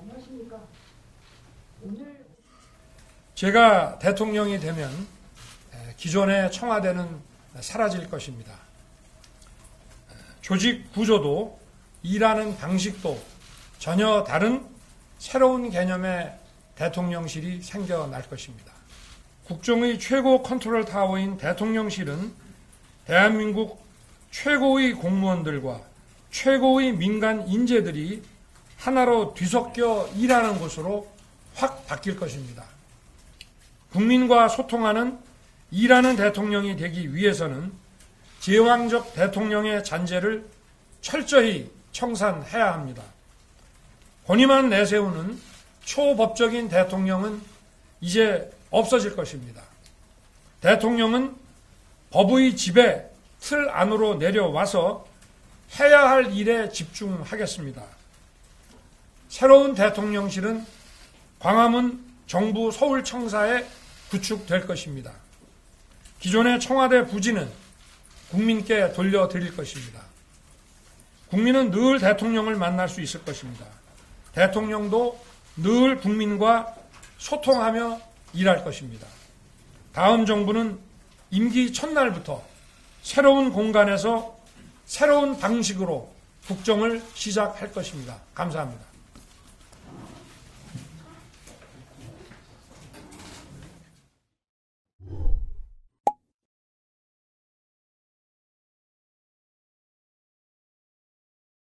안녕하십니까. 오늘 제가 대통령이 되면 기존의 청와대는 사라질 것입니다. 조직 구조도 일하는 방식도 전혀 다른 새로운 개념의 대통령실이 생겨날 것입니다. 국정의 최고 컨트롤 타워인 대통령실은 대한민국 최고의 공무원들과 최고의 민간 인재들이 하나로 뒤섞여 일하는 곳으로 확 바뀔 것입니다. 국민과 소통하는 일하는 대통령이 되기 위해서는 제왕적 대통령의 잔재를 철저히 청산해야 합니다. 권위만 내세우는 초법적인 대통령은 이제 없어질 것입니다. 대통령은 법의 지배 틀 안으로 내려와서 해야 할 일에 집중하겠습니다. 새로운 대통령실은 광화문 정부 서울청사에 구축될 것입니다. 기존의 청와대 부지는 국민께 돌려드릴 것입니다. 국민은 늘 대통령을 만날 수 있을 것입니다. 대통령도 늘 국민과 소통하며 일할 것입니다. 다음 정부는 임기 첫날부터 새로운 공간에서 새로운 방식으로 국정을 시작할 것입니다. 감사합니다.